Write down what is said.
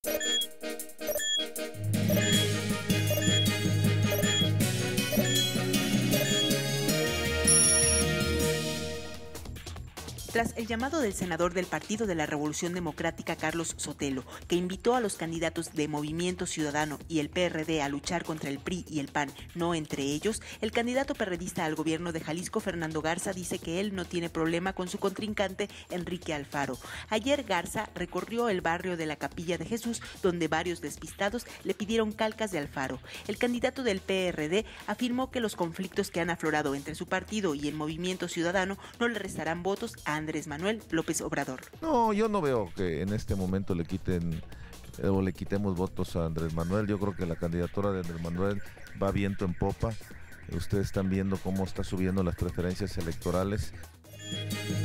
Tras el llamado del senador del Partido de la Revolución Democrática, Carlos Sotelo, que invitó a los candidatos de Movimiento Ciudadano y el PRD a luchar contra el PRI y el PAN, no entre ellos, el candidato perredista al gobierno de Jalisco, Fernando Garza, dice que él no tiene problema con su contrincante, Enrique Alfaro. Ayer Garza recorrió el barrio de la Capilla de Jesús, donde varios despistados le pidieron calcas de Alfaro. El candidato del PRD afirmó que los conflictos que han aflorado entre su partido y el Movimiento Ciudadano no le restarán votos a Andrés Manuel López Obrador. No, yo no veo que en este momento le quitemos votos a Andrés Manuel. Yo creo que la candidatura de Andrés Manuel va viento en popa. Ustedes están viendo cómo está subiendo las preferencias electorales.